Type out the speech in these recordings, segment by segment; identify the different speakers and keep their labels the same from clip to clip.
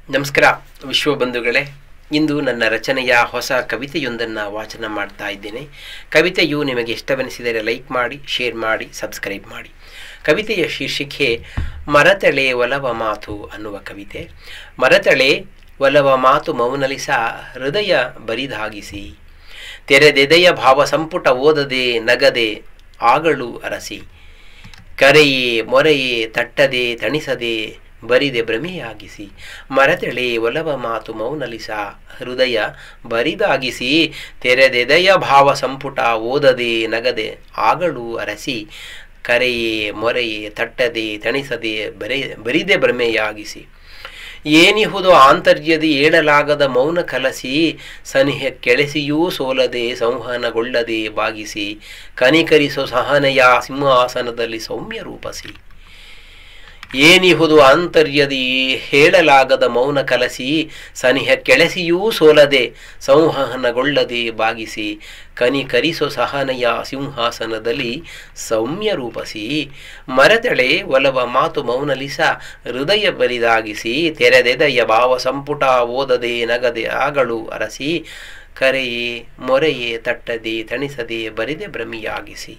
Speaker 1: ನಮಸ್ಕಾರ ವಿಶ್ವಬಂಧುಗಳೇ. ಇಂದು ನನ್ನ ರಚನೆಯ ಹೊಸ ಕವಿತೆಯೊಂದನ್ನು ವಾಚನ ಮಾಡ್ತಾ ಇದ್ದೇನೆ. ಕವಿತೆಯು ನಿಮಗೆ ಇಷ್ಟವೆನಿಸಿದರೆ ಲೈಕ್ ಮಾಡಿ, ಶೇರ್ ಮಾಡಿ, ಸಬ್ಸ್ಕ್ರೈಬ್ ಮಾಡಿ. ಕವಿತೆಯ ಶೀರ್ಷಿಕೆ ಮರತಳೆ ಒಲವ ಮಾತು ಅನ್ನುವ ಕವಿತೆ. ಮರತಳೆ ಒಲವ ಮಾತು ಮೌನಲಿಸ ಹೃದಯ ಬರಿದಾಗಿಸಿ, ತೆರೆದೆದೆಯ ಭಾವ ಸಂಪುಟ ಓದದೆ ನಗದೆ ಆಗಳು ಅರಸಿ, ಕರೆಯೇ ಮೊರೆಯೇ ತಟ್ಟದೆ ತಣಿಸದೆ ಬರಿದೆ ಭ್ರಮೆಯಾಗಿಸಿ, ಮರತಳೆ ಒಲವ ಮಾತು ಮೌನಲಿಸ ಹೃದಯ ಬರಿದಾಗಿಸಿ, ತೆರೆದೆದೆಯ ಭಾವ ಸಂಪುಟ ಓದದೆ ನಗದೆ ಆಗಳು ಅರಸಿ, ಕರೆಯೇ ಮೊರೆಯೇ ತಟ್ಟದೆ ತಣಿಸದೆ ಬರಿದೆ ಭ್ರಮೆಯಾಗಿಸಿ, ಏನಿಹುದು ಆಂತರ್ಯದಿ ಏಳಲಾಗದ ಮೌನ ಕಲಸಿ, ಸನಿಹ ಕೆಳೆಸಿಯೂ ಸೋಲದೆ ಸಂವಹನಗೊಳ್ಳದೆ ಬಾಗಿಸಿ, ಕನಿಕರಿಸೋ ಸಹನೆಯ ಸಿಂಹಾಸನದಲ್ಲಿ ಸೌಮ್ಯ ರೂಪಸಿ, ಏನಿಹುದು ಆಂತರ್ಯದಿ ಹೇಳಲಾಗದ ಮೌನ ಕಲಸಿ, ಸನಿಹ ಕೆಳೆಸಿಯೂ ಸೋಲದೆ ಸಂವಹನಗೊಳ್ಳದೆ ಬಾಗಿಸಿ, ಕನಿಕರಿಸೋ ಸಹನೆಯ ಸಿಂಹಾಸನದಲ್ಲಿ ಸೌಮ್ಯ ರೂಪಸಿ, ಮರತಳೆ ಒಲವ ಮಾತು ಮೌನಲಿಸ ಹೃದಯ ಬರಿದಾಗಿಸಿ, ತೆರೆದೆದೆಯ ಭಾವ ಸಂಪುಟ ಓದದೆ ನಗದೆ ಆಗಳು ಅರಸಿ, ಕರೆಯೇ ಮೊರೆಯೇ ತಟ್ಟದೆ ತಣಿಸದೆ ಬರಿದೆ ಭ್ರಮೆಯಾಗಿಸಿ.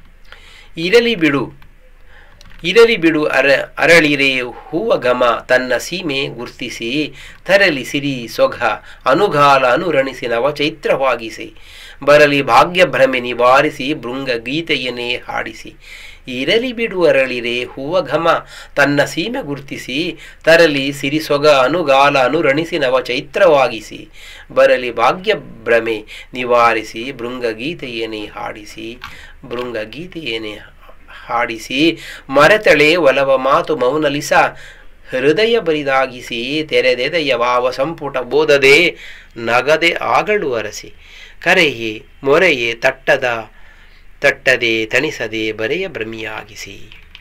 Speaker 1: ಇರಲಿ ಬಿಡು ಅರಳಿರೆ ಹೂವ ಘಮ ತನ್ನ ಸೀಮೆ ಗುರ್ತಿಸಿ, ತರಲಿ ಸಿರಿ ಸೊಘ ಅನುಗಾಲ ಅನುರಣಿಸಿ ನವಚೈತ್ರವಾಗಿಸಿ, ಬರಲಿ ಭಾಗ್ಯ ಭ್ರಮೆ ನಿವಾರಿಸಿ ಭೃಂಗ ಗೀತೆಯನ್ನೇ ಹಾಡಿಸಿ, ಇರಲಿ ಬಿಡು ಅರಳಿರೆ ಹೂವ ಘಮ ತನ್ನ ಸೀಮೆ ಗುರ್ತಿಸಿ, ತರಲಿ ಸಿರಿ ಸೊಗ ಅನುಗಾಲ ಅನುರಣಿಸಿ ನವಚೈತ್ರವಾಗಿಸಿ, ಬರಲಿ ಭಾಗ್ಯ ಭ್ರಮೆ ನಿವಾರಿಸಿ ಭೃಂಗಗೀತೆಯನ್ನೇ ಹಾಡಿಸಿ, ಮರತಳೆ ಒಲವ ಮಾತು ಮೌನಲಿಸ ಹೃದಯ ಬರಿದಾಗಿಸಿ, ತೆರೆದೆದೆಯ ಭಾವ ಸಂಪುಟ ಬೋಧದೆ ನಗದೆ ಆಗಳು ಅರಸಿ, ಕರೆಯೇ ಮೊರೆಯೇ ತಟ್ಟದೆ ತಣಿಸದೆ ಬರೆಯ ಭ್ರಮೆಯಾಗಿಸಿ,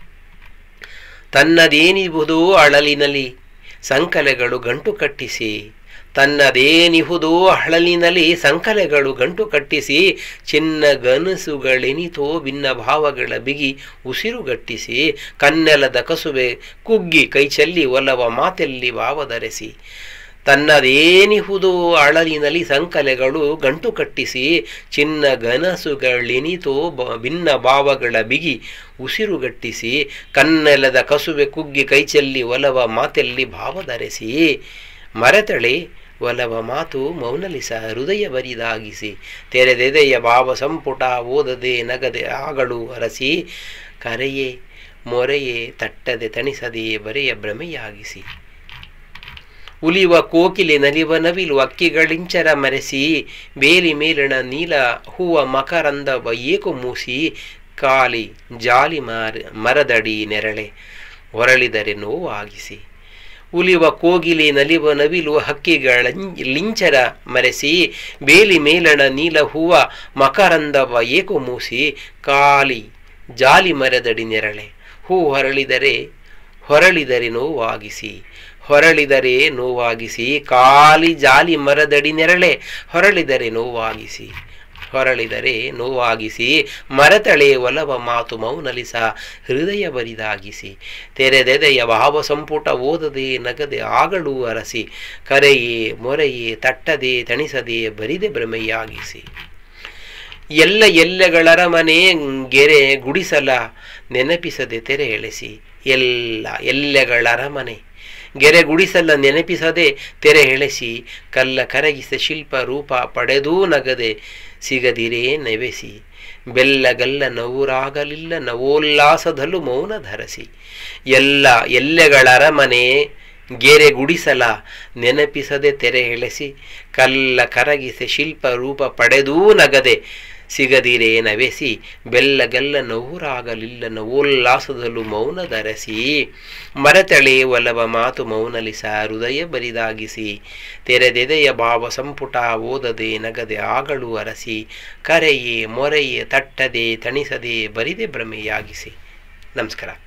Speaker 1: ತನ್ನದೇನಿಹುದು ಅಳಲಿನಲ್ಲಿ ಸಂಕಲೆಗಳು ಗಂಟು ಕಟ್ಟಿಸಿ, ತನ್ನದೇನಿಹುದು ಹಳಲಿನಲ್ಲಿ ಸಂಕಲೆಗಳು ಗಂಟು ಕಟ್ಟಿಸಿ, ಚಿನ್ನ ಗನಸುಗಳೆನಿತೋ ಭಿನ್ನ ಭಾವಗಳ ಬಿಗಿ ಉಸಿರುಗಟ್ಟಿಸಿ, ಕನ್ನೆಲದ ಕಸುವೆ ಕುಗ್ಗಿ ಕೈಚೆಲ್ಲಿ ಒಲವ ಮಾತೆಲ್ಲಿ ಭಾವಧರಿಸಿ, ತನ್ನದೇನಿಹುದು ಅಳಲಿನಲ್ಲಿ ಸಂಕಲೆಗಳು ಗಂಟು ಕಟ್ಟಿಸಿ, ಚಿನ್ನ ಗನಸುಗಳೆನಿತೋ ಭಿನ್ನ ಭಾವಗಳ ಬಿಗಿ ಉಸಿರುಗಟ್ಟಿಸಿ, ಕನ್ನೆಲದ ಕಸುವೆ ಕುಗ್ಗಿ ಕೈಚೆಲ್ಲಿ ಒಲವ ಮಾತೆಲ್ಲಿ ಭಾವಧರಿಸಿ, ಮರತಳೆ ಒಲವ ಮಾತು ಮೌನಲಿಸ ಹೃದಯ ಬರಿದಾಗಿಸಿ, ತೆರೆದೆದೆಯ ಭಾವ ಸಂಪುಟ ಓದದೆ ನಗದೆ ಆಗಳು ಅರಸಿ, ಕರೆಯೇ ಮೊರೆಯೇ ತಟ್ಟದೆ ತಣಿಸದೆ ಬರೆಯ ಭ್ರಮೆಯಾಗಿಸಿ, ಉಲಿವ ಕೋಕಿಲೆ ನಲಿವ ನವಿಲು ಅಕ್ಕಿಗಳಿಂಚರ ಮರೆಸಿ, ಬೇಲಿ ಮೇಲಣ ನೀಲ ಹೂವ ಮಕರಂದವ ಏಕು ಮೂಸಿ, ಕಾಲಿ ಜಾಲಿ ಮರದಡಿ ನೆರಳೆ ಹೊರಳಿದರೆ ನೋವಾಗಿಸಿ, ಉಲಿವ ಕೋಗಿಲೆ ನಲಿವ ನವಿಲು ಹಕ್ಕಿಗಳಿಂಚರ ಮರೆಸಿ, ಬೇಲಿ ಮೇಲಣ ನೀಲ ಹೂವ ಮಕರಂದವ ಏಕು ಮೂಸಿ, ಕಾಲಿ ಜಾಲಿ ಮರದಡಿ ನೆರಳೆ ಹೂ ಹೊರಳಿದರೆ ನೋವಾಗಿಸಿ, ಕಾಲಿ ಜಾಲಿ ಮರದಡಿ ನೆರಳೆ ಹೊರಳಿದರೆ ನೋವಾಗಿಸಿ, ಮರತಳೆ ಒಲವ ಮಾತು ಮೌನಲಿಸ ಹೃದಯ ಬರಿದಾಗಿಸಿ, ತೆರೆದೆದೆಯ ಭಾವ ಸಂಪುಟ ಓದದೆ ನಗದೆ ಆಗಳು ಅರಸಿ, ಕರೆಯೇ ಮೊರೆಯೇ ತಟ್ಟದೆ ತಣಿಸದೆ ಬರಿದೆ ಭ್ರಮೆಯಾಗಿಸಿ, ಎಲ್ಲೆಗಳರಮನೆ ಗೆರೆ ಗುಡಿಸಲ ನೆನಪಿಸದೆ ತೆರೆ ಎಳೆಸಿ, ಎಲ್ಲೆಗಳರಮನೆ ಗೆರೆ ಗುಡಿಸಲ್ಲ ನೆನಪಿಸದೆ ತೆರೆ ಎಳೆಸಿ, ಕಲ್ಲ ಕರಗಿಸ ಶಿಲ್ಪ ರೂಪ ಪಡೆದೂ ನಗದೆ ಸಿಗದಿರೇ ನೆವೆಸಿ, ಬೆಲ್ಲಗಲ್ಲ ನವುರಾಗಲಿಲ್ಲ ನವೋಲ್ಲಾಸದಲ್ಲೂ ಮೌನ ಧರಸಿ, ಎಲ್ಲೆಗಳರಮನೆ ಗೆರೆ ಗುಡಿಸಲ ನೆನಪಿಸದೆ ತೆರೆ ಎಳೆಸಿ, ಕಲ್ಲ ಕರಗಿಸ ಶಿಲ್ಪ ರೂಪ ಪಡೆದೂ ನಗದೆ ಸಿಗದಿರೇ ನವೆಸಿ, ಬೆಲ್ಲಗಲ್ಲ ನವುರಾಗಲಿಲ್ಲ ನವೋಲ್ಲಾಸದಲ್ಲೂ ಮೌನ ಧರಸಿ, ಮರತಳೆ ಒಲವ ಮಾತು ಮೌನಲಿಸ ಹೃದಯ ಬರಿದಾಗಿಸಿ, ತೆರೆದೆದೆಯ ಭಾವ ಸಂಪುಟ ಓದದೆ ನಗದೆ ಆಗಳು ಅರಸಿ, ಕರೆಯೇ ಮೊರೆಯೇ ತಟ್ಟದೆ ತಣಿಸದೆ ಬರಿದೆ ಭ್ರಮೆಯಾಗಿಸಿ. ನಮಸ್ಕಾರ.